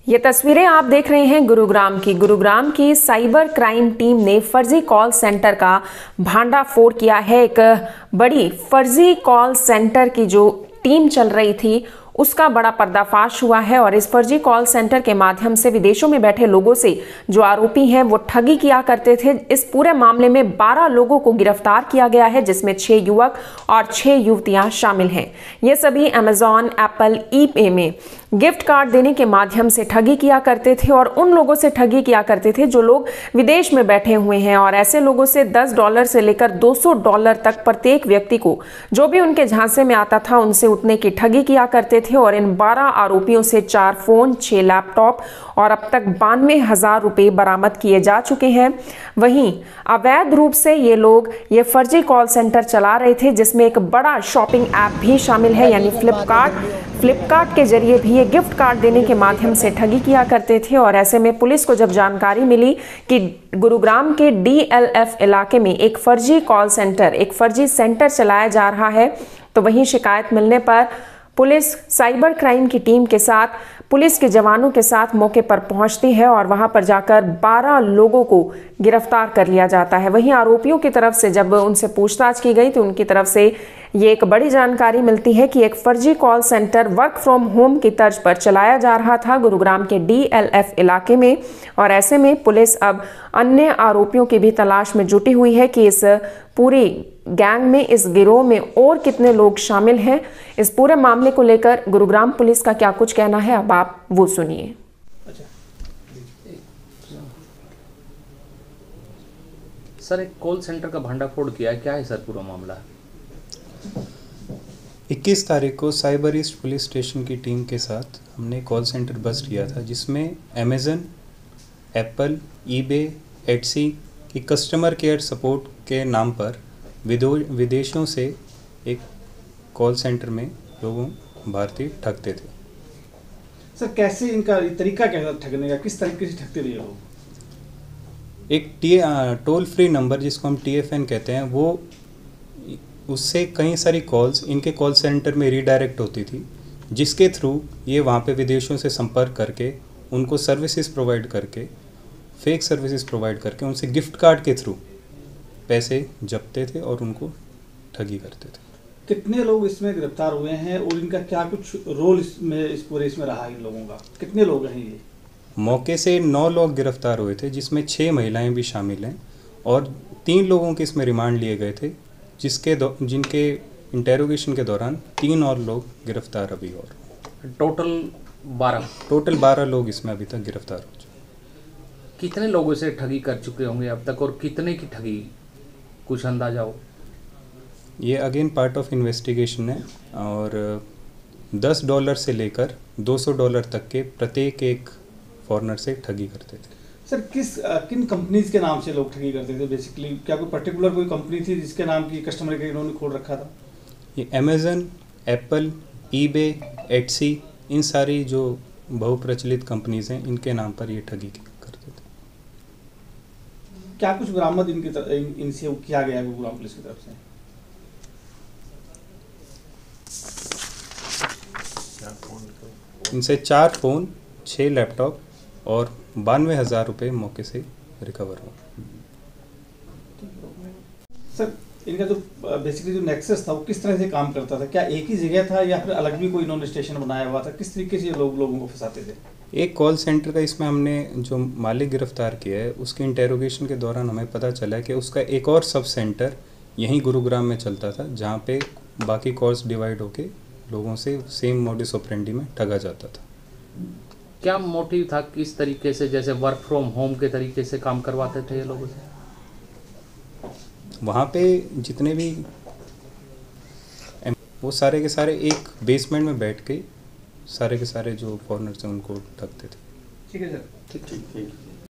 ये तस्वीरें आप देख रहे हैं गुरुग्राम की साइबर क्राइम टीम ने फर्जी कॉल सेंटर का भांडाफोड़ किया है। एक बड़ी फर्जी कॉल सेंटर की जो टीम चल रही थी उसका बड़ा पर्दाफाश हुआ है और इस फर्जी कॉल सेंटर के माध्यम से विदेशों में बैठे लोगों से जो आरोपी हैं वो ठगी किया करते थे। इस पूरे मामले में 12 लोगों को गिरफ्तार किया गया है, जिसमें 6 युवक और 6 युवतियां शामिल हैं। ये सभी अमेजॉन, एप्पल, ईबे में गिफ्ट कार्ड देने के माध्यम से ठगी किया करते थे और उन लोगों से ठगी किया करते थे जो लोग विदेश में बैठे हुए हैं, और ऐसे लोगों से $10 से लेकर $200 तक प्रत्येक व्यक्ति को जो भी उनके झांसे में आता था उनसे उतने की ठगी किया करते थे। और इन 12 आरोपियों से 4 फोन, 6 लैपटॉप और अब तक 92,000 रुपए बरामद किए जा चुके हैं। वहीं अवैध रूप से ये लोग ये फर्जी कॉल सेंटर चला रहे थे, जिसमें एक बड़ा शॉपिंग ऐप भी शामिल है, यानी फ्लिपकार्ट के जरिए भी ये गिफ्ट कार्ड देने के माध्यम से ठगी किया करते थे। और ऐसे में पुलिस को जब जानकारी मिली कि गुरुग्राम के DLF इलाके में एक फर्जी कॉल सेंटर, एक फर्जी सेंटर चलाया जा रहा है, तो वहीं शिकायत मिलने पर पुलिस साइबर क्राइम की टीम के साथ, पुलिस के जवानों के साथ मौके पर पहुंचती है और वहां पर जाकर 12 लोगों को गिरफ्तार कर लिया जाता है। वहीं आरोपियों की तरफ से जब उनसे पूछताछ की गई तो उनकी तरफ से ये एक बड़ी जानकारी मिलती है कि एक फर्जी call centre work from home की तर्ज पर चलाया जा रहा था गुरुग्राम के DLF इलाके में। और ऐसे में पुलिस अब अन्य आरोपियों की भी तलाश में जुटी हुई है कि इस पूरी गैंग में, इस गिरोह में और कितने लोग शामिल हैं। इस पूरे मामले को लेकर गुरुग्राम पुलिस का क्या कुछ कहना है, अब आप वो सुनिए। सर, एक कॉल सेंटर का भांडाफोड़ किया है, क्या है सर पूरा मामला? 21 तारीख को साइबर ईस्ट पुलिस स्टेशन की टीम के साथ हमने कॉल सेंटर बस्ट किया था, जिसमें अमेजन, एप्पल, ईबे, एटसी की कस्टमर केयर सपोर्ट के नाम पर विदेशों से एक कॉल सेंटर में लोगों भारतीय ठगते थे। सर, कैसे इनका तरीका क्या था ठगने का, किस तरीके से ठगते थे ये लोग? एक टोल फ्री नंबर जिसको हम TFN कहते हैं, वो उससे कई सारी कॉल्स इनके कॉल सेंटर में रीडायरेक्ट होती थी, जिसके थ्रू ये वहाँ पे विदेशों से संपर्क करके उनको सर्विसेज प्रोवाइड करके, फेक सर्विसेज प्रोवाइड करके उनसे गिफ्ट कार्ड के थ्रू पैसे जपते थे और उनको ठगी करते थे। कितने लोग इसमें गिरफ्तार हुए हैं और इनका क्या कुछ रोल इस पूरे इसमें रहा इन लोगों का? कितने लोग हैं ये? मौके से 9 लोग गिरफ्तार हुए थे, जिसमें 6 महिलाएं भी शामिल हैं और 3 लोगों के इसमें रिमांड लिए गए थे, जिनके इंटेरोगेशन के दौरान 3 और लोग गिरफ्तार अभी और टोटल 12 लोग इसमें अभी तक गिरफ्तार हो चुके। कितने लोगों से ठगी कर चुके होंगे अब तक और कितने की ठगी, कुछ अंदाजा हो? ये अगेन पार्ट ऑफ इन्वेस्टिगेशन है और $10 से लेकर $200 तक के प्रत्येक एक फॉरेनर से ठगी करते थे। सर, किन कंपनीज के नाम से लोग ठगी करते थे बेसिकली? क्या कोई पर्टिकुलर कोई कंपनी थी जिसके नाम की कस्टमर केयर इन्होंने खोल रखा था? ये अमेजन, एप्पल, ईबे, एटसी, इन सारी जो बहुप्रचलित कंपनीज हैं, इनके नाम पर ये ठगी करते थे। क्या कुछ बरामद इनसे किया गया है गुरुग्राम पुलिस की तरफ से? इनसे 4 फोन, 6 लैपटॉप और 92,000 रुपये मौके से रिकवर हुआ। सर, इनका जो बेसिकली जो नेक्सस था वो किस तरह से काम करता था? क्या एक ही जगह था या फिर अलग भी कोई इन्होंने स्टेशन बनाया हुआ था? किस तरीके से ये लोगों को फंसाते थे? एक कॉल सेंटर का इसमें हमने जो मालिक गिरफ्तार किया है, उसके इंटेरोगेशन के दौरान हमें पता चला कि उसका एक और सब सेंटर यहीं गुरुग्राम में चलता था, जहाँ पे बाकी कॉल्स डिवाइड होके लोगों से सेम मोडिस ऑपरेंडी में ठगा जाता था। क्या मोटिव था, किस तरीके से, जैसे वर्क फ्रॉम होम के तरीके से काम करवाते थे ये लोगों से? वहाँ पे जितने भी वो सारे के सारे एक बेसमेंट में बैठ के सारे के सारे जो फॉरेनर्स हैं उनको ठगते थे। ठीक है सर, ठीक।